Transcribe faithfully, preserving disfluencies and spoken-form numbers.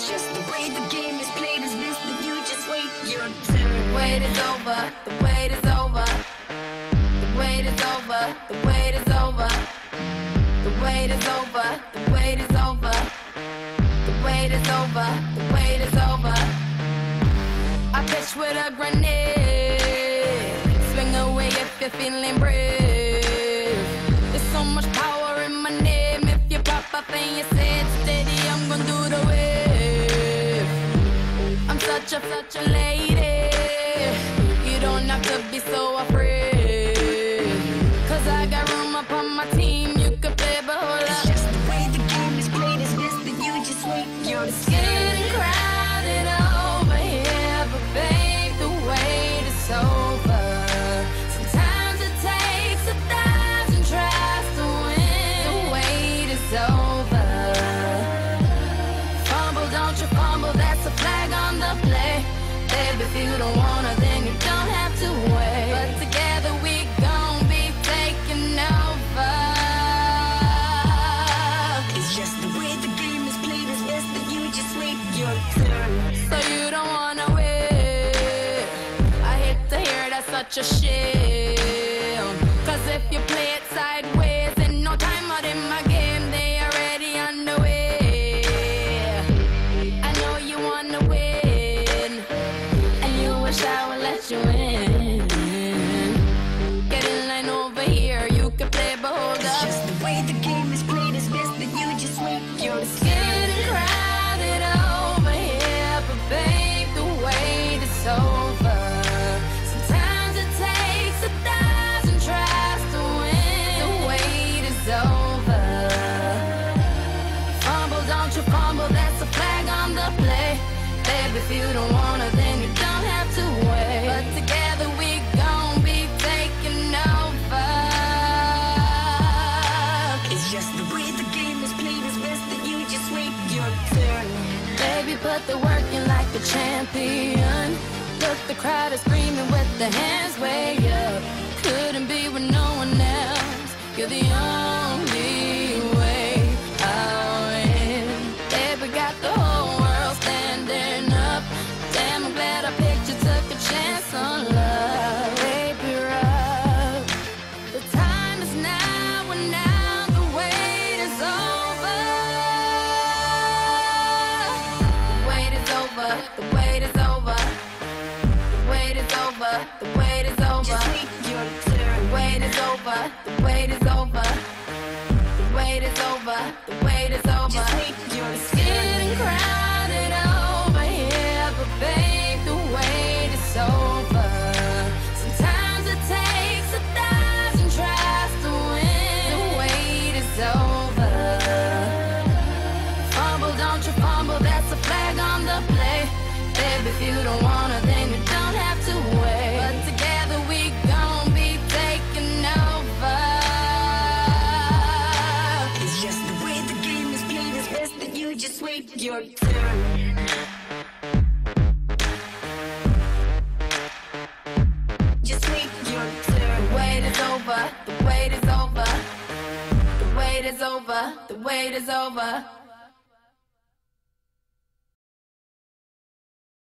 It's just the way the game is played is best that you just wait your turn. The wait is over, the wait is over. The wait is over, the wait is over. The wait is over, the wait is over. The wait is over, the wait is over. I pitch with a grenade. Swing away if you're feeling brave. There's so much power in my name. If you pop up and you say it steady, I'm gonna do the wave. I'm such a, such a lady. You don't have to be so afraid. Cause I got room up on my team. You can play, but hold up. It's just the way the game is played is best that you just wait your It's turn. getting crowded over here, but babe, the wait is over. Sometimes it takes a thousand tries to win. The wait is over. Fumble, don't you fumble, that's a flag on the play. Babe, if you don't wanna, then you don't have to wait. But together we gon' be taking over. It's just the way the game is played is best that you just wait your turn. So you don't wanna wait. I hate to hear that's such a shame. Cause if you play it sideways, in no time out in my game, they already underway. I know you wanna win, and you wish I would let you in. Get in line over here, you can play, but hold It's up. just the way the game is played is best that you just wait your It's turn. getting crowded over here, but babe, the wait is over. Sometimes it takes a thousand tries to win. The wait is over. Fumble, don't you fumble, that's a flag on the play. Babe, if you don't wanna, then you don't have to wait. But together we gon' be taking over. It's just the way the game is played is best that you just wait your turn. Baby, put the work in like a champion. Look, the crowd is screaming with the hands way up. Couldn't be with no one else. You're the only way I'll win. Baby, got the whole world standing up. Damn, I'm glad I picked you, took a chance on love. Baby, rock. The time is now, and now the wait is over. The wait is over, the wait is over. The wait is over, the wait is over. Just wait your turn. The wait is over, the wait is over. The wait is over, the wait is over. Just wait your It's turn. getting crowded over here, but babe, the wait is over. Sometimes it takes a thousand tries to win. The wait is over. Fumble, don't you fumble, that's a flag on the play. Babe, if you don't wanna, then you don't have to wait. But together we gon' be taking over. It's just the way the game is played is best that you just wait your turn. Just wait your turn. The wait is over, the wait is over. The wait is over, the wait is over.